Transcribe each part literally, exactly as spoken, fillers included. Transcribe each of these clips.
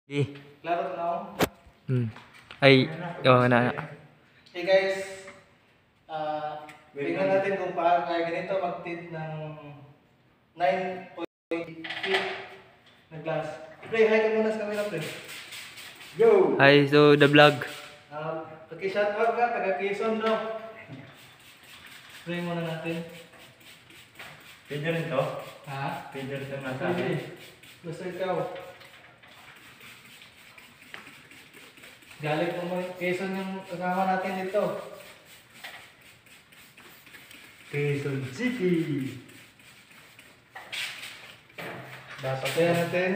Eh. Klaro na ako? Hmm. Ay, yung na. Hey guys, uh, tingnan natin kung paano kaya ganito mag-tint ng nine point eight na glass. Pre, hi ka muna sa camera, pre. Go! Hi, so the vlog. Uh, Paki-shout out ka, taga Quezon daw. Spray muna natin. Pwede rin to? Ha? Pwede rin to Pwede. natin. Basta ikaw. Galing po mo, Quezon yung kasama natin dito. Quezon City! Dapat kaya natin.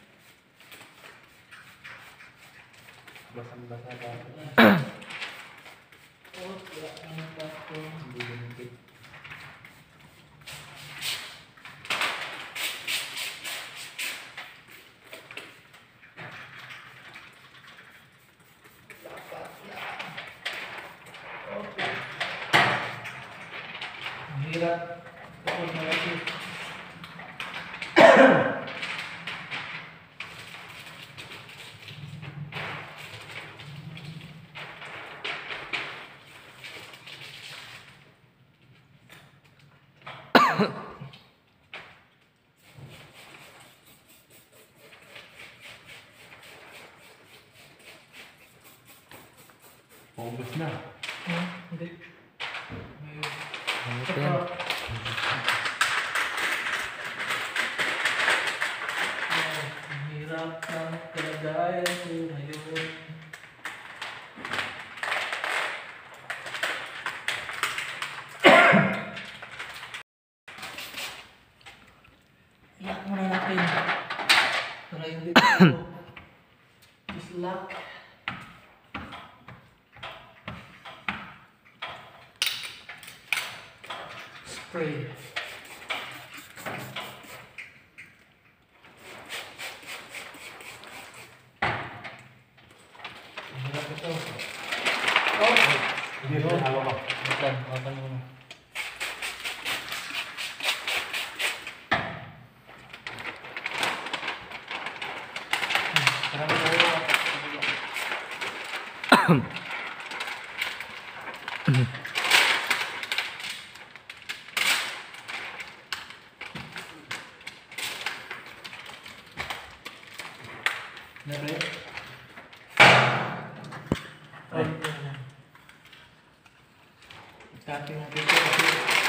Basang-basa dapat. Oh, wala nang bato. Hindi lumipit. Dapat na. Okay. Ang hirap. Tapos na kasi. Paubos na. Hmm, hindi. May... Ano pa Ito. yan? Oh, ang hirap ng kalagayan ko ngayon. Iyak muna natin. Para hindi ito islak. Spray. Ang hirap ito. Oh! Hindi rin hawak ko. Wait lang, hawakan mo muna. Marami tayo. Nabre? Ay, copy natin ito kasi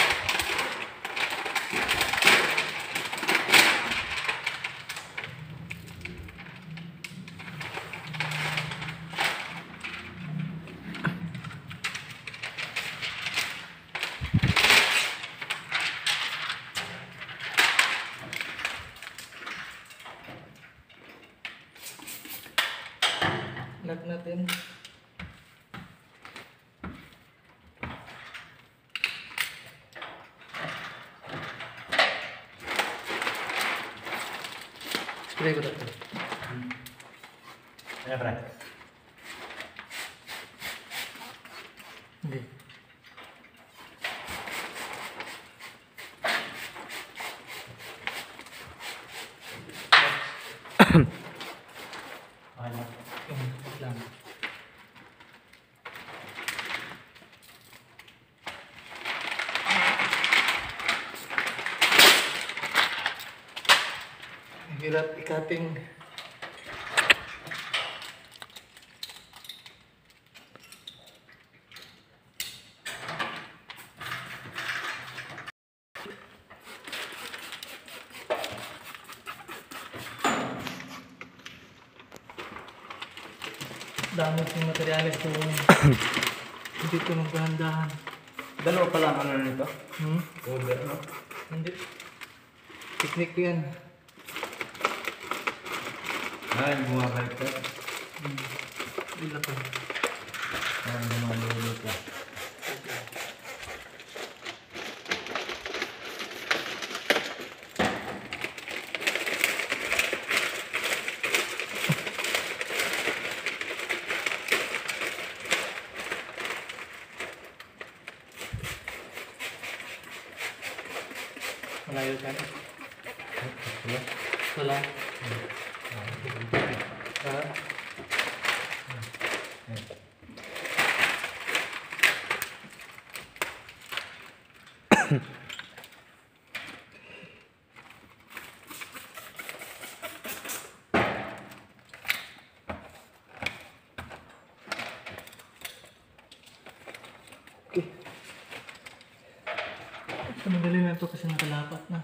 lock natin. Spray ko dito. Ayan, pre. Hindi. Okay na. Yung lang. Ang hirap ikating. Dami ng materialis ko. Hindi ko magdahan-dahan. Dalawa pa lang ano nito? Hmm? Cover, no? Hindi. Teknik ko yan. Ay, bumabalik ka. Hmm. Ila pa. Ay, bumabalik ka. Malayo ka na. Wala. Wala. Ah, Ha? Okay. So, madali na ito kasi nakalapat na.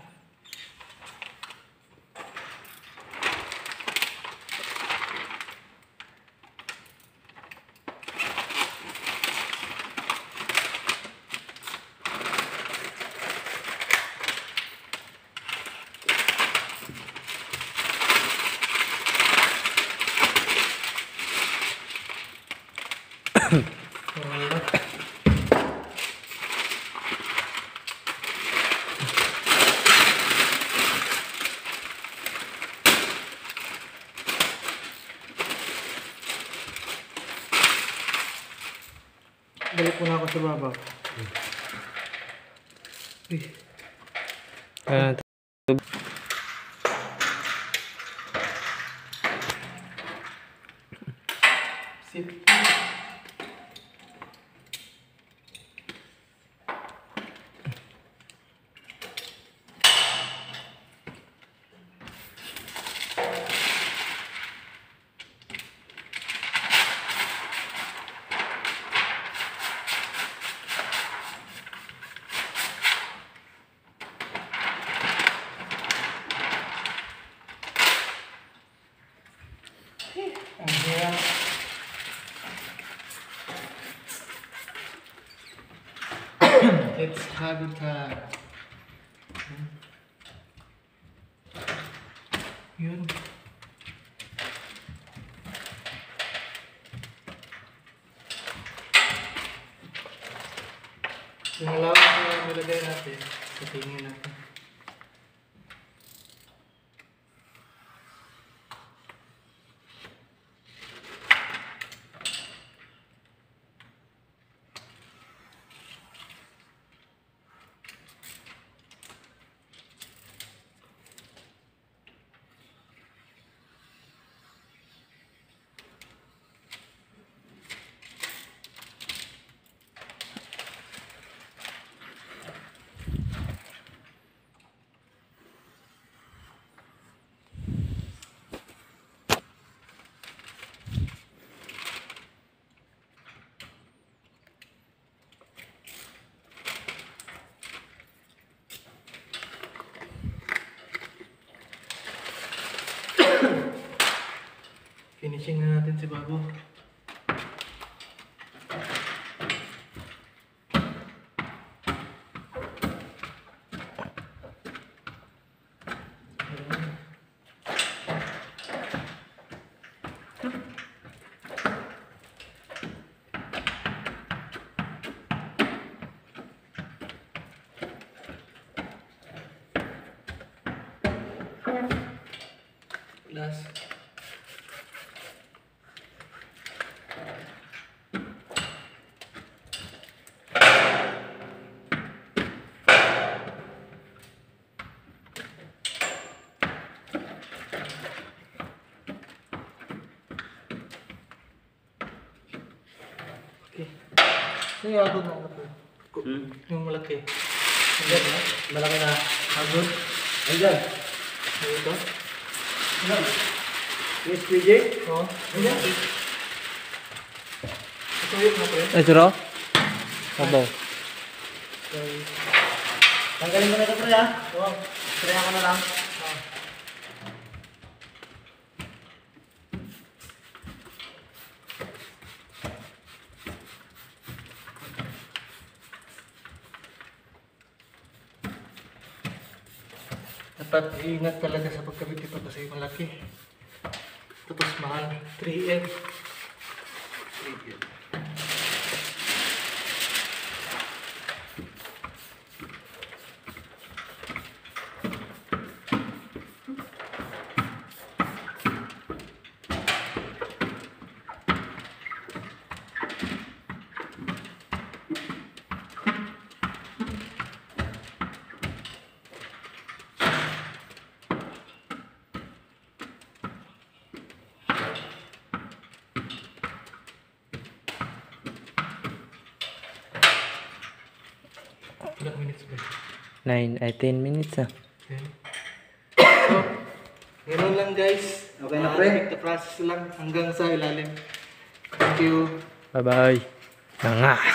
Alright. Balik muna ako sa baba. Uy. Ayan. Sip. Ang hirap. Let's have it uh, yun. Yung lawak na nilagay natin, patingin natin. Finishing na natin si Bago. Last. Okay. So, yung agod na ako. Hmm? Yung malaki. Ayan na. Malaki na. Agod. Ayan. Ito. Ayan. Yes, P J? Oo. Ayan. Ito yung mga pre. Ay, siro? Sabaw. Okay. Tanggalin mo na ito, pre, ha? Oo. Try ako na lang. Ah. Dapat ingat talaga sa pagkabit ito kasi malaki. Tapos mahal. three M. three M. Ilang minutes ba? nine ay ten minutes ah. Okay. So, ganoon lang guys. Okay na, Ah, pre? repeat the process lang hanggang sa ilalim. Thank you. Bye bye. Nga.